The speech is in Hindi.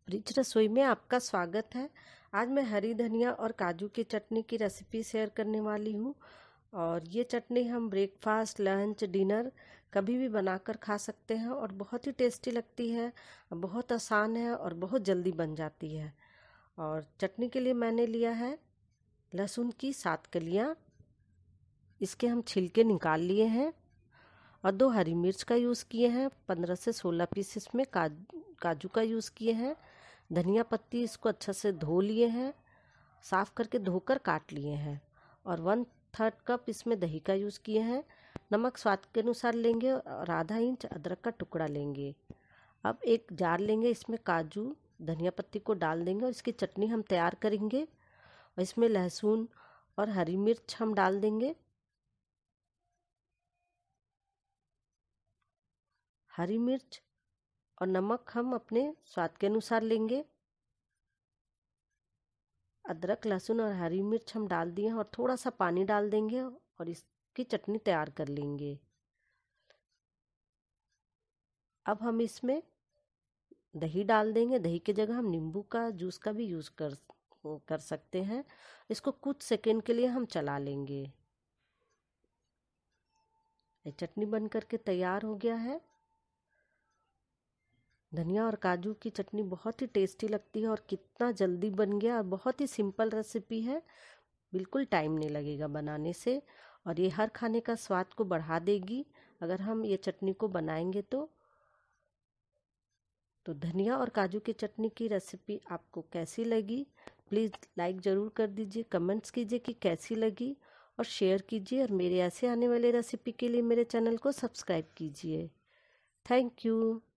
रिच रसोई में आपका स्वागत है। आज मैं हरी धनिया और काजू की चटनी की रेसिपी शेयर करने वाली हूँ। और ये चटनी हम ब्रेकफास्ट, लंच, डिनर कभी भी बनाकर खा सकते हैं और बहुत ही टेस्टी लगती है, बहुत आसान है और बहुत जल्दी बन जाती है। और चटनी के लिए मैंने लिया है लहसुन की 7 कलियाँ, इसके हम छिलके निकाल लिए हैं। और 2 हरी मिर्च का यूज़ किए हैं, 15 से 16 पीस इसमें काजू का यूज़ किए हैं। धनिया पत्ती इसको अच्छा से धो लिए हैं, साफ़ करके धोकर काट लिए हैं। और 1/3 कप इसमें दही का यूज़ किए हैं। नमक स्वाद के अनुसार लेंगे और आधा इंच अदरक का टुकड़ा लेंगे। अब एक जार लेंगे, इसमें काजू धनिया पत्ती को डाल देंगे और इसकी चटनी हम तैयार करेंगे। और इसमें लहसुन और हरी मिर्च हम डाल देंगे। हरी मिर्च और नमक हम अपने स्वाद के अनुसार लेंगे। अदरक, लहसुन और हरी मिर्च हम डाल दिए और थोड़ा सा पानी डाल देंगे और इसकी चटनी तैयार कर लेंगे। अब हम इसमें दही डाल देंगे। दही की जगह हम नींबू का जूस का भी यूज़ कर सकते हैं। इसको कुछ सेकंड के लिए हम चला लेंगे। ये चटनी बन करके तैयार हो गया है। धनिया और काजू की चटनी बहुत ही टेस्टी लगती है और कितना जल्दी बन गया और बहुत ही सिंपल रेसिपी है। बिल्कुल टाइम नहीं लगेगा बनाने से और ये हर खाने का स्वाद को बढ़ा देगी अगर हम ये चटनी को बनाएंगे तो धनिया और काजू की चटनी की रेसिपी आपको कैसी लगी? प्लीज़ लाइक ज़रूर कर दीजिए, कमेंट्स कीजिए कि कैसी लगी और शेयर कीजिए। और मेरे ऐसे आने वाले रेसिपी के लिए मेरे चैनल को सब्सक्राइब कीजिए। Thank you.